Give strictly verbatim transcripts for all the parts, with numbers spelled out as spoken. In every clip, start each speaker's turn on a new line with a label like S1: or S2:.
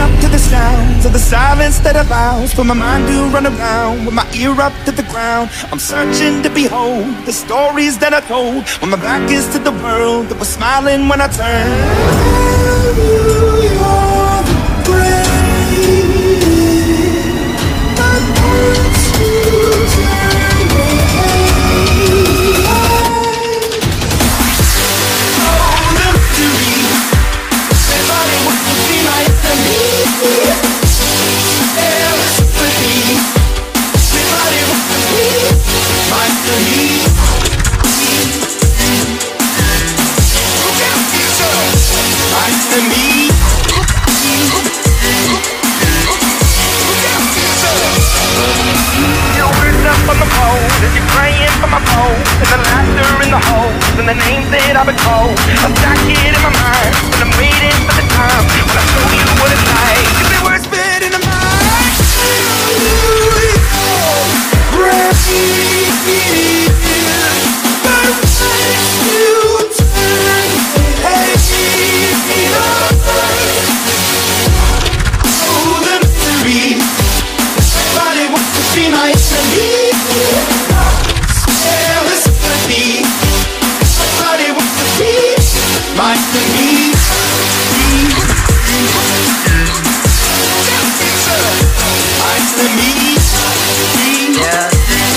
S1: up to the sounds of the silence that allows for my mind to run around with my ear up to the ground. I'm searching to behold the stories that I told when my back is to the world that was smiling when I turned. You're the brave, but once you turn and the names that I've been called, I'm stuck it in my mind, but I'm waiting for the time when I show you what it's like. If it were spit in the mind, breath, but once you turn, hey, oh, the mystery, everybody wants to see my enemy. Tell us what be. My enemy, my enemy, yeah.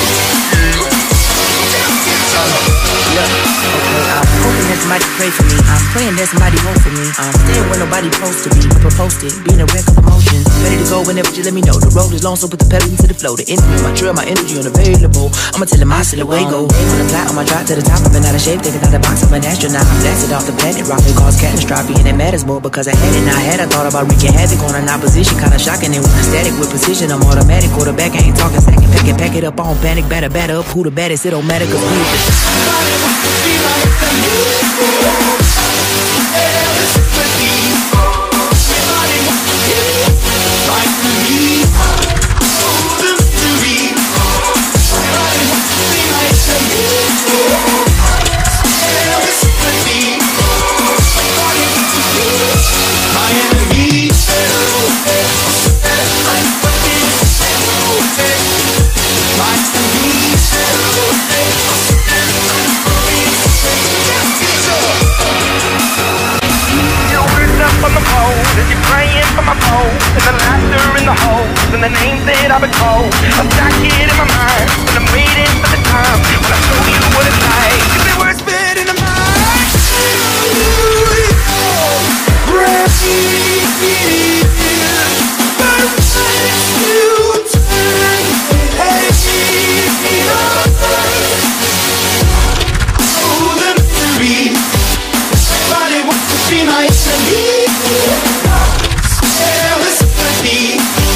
S1: Look, okay, I'm hoping that somebody pray for me. I'm praying that somebody hope for me. I'm staying where nobody's supposed to be. Proposed it, being a wreck of emotions. Ready to go whenever you let me know. The road is long, so put the pedal into the flow. The energy, my drill, my energy unavailable. I'ma tell him I still away go. On the flat, on my drive to the top, I've been out of shape, taking out the box, I'm an astronaut. I'm blasted off the planet, rock it cause catastrophe, and it matters more because I had it. Now I had, I thought about wreaking havoc on an opposition, kinda shocking it when I'm static with precision. I'm automatic, quarterback, I ain't talking second, pack it, pack it up, on panic, batter, batter up, who the baddest, it don't matter cause we just and the names that I've been called, I'm stuck it in my mind, but I'm waiting for the time when I show you what it's like. If it were spit in the mind, breath, but once you turn, hey, oh, the mystery, everybody wants to see my enemy. Tell us what be.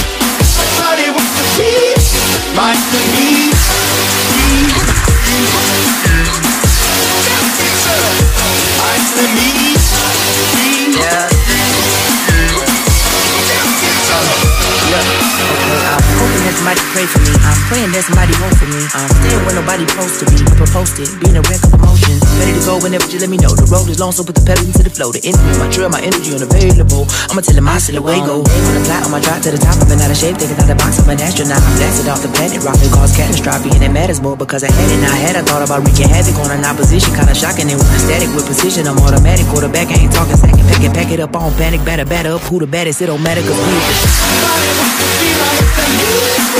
S1: My enemy, my enemy, yeah. I'm hoping that somebody pray for me. I'm praying that somebody hope for me. I'm staying where nobody's supposed to be. Proposed it, being a wreck of emotions. Ready to go whenever you let me know. The road is long, so put the pedal into the flow. The energy, my drill, my energy unavailable. I'ma tell him I still away go. On the flat, on my drive to the top, I've been out of shape, taking out the box, I'm an astronaut. I'm blasted off the planet, rock it cause catastrophe, and it matters more because I had it. Now I had, I thought about wreaking havoc on an opposition, kinda shocking it when I'm static with precision. I'm automatic, quarterback, I ain't talking second, pack it, pack it up, on panic, batter, batter up, who the baddest, it don't matter cause we just